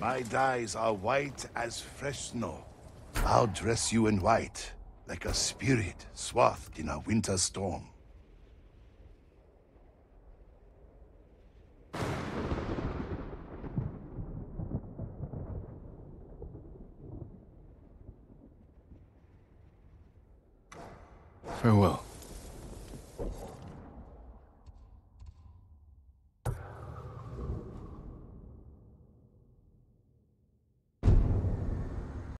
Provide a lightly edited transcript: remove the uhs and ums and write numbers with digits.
My dyes are white as fresh snow. I'll dress you in white, like a spirit swathed in a winter storm. Farewell.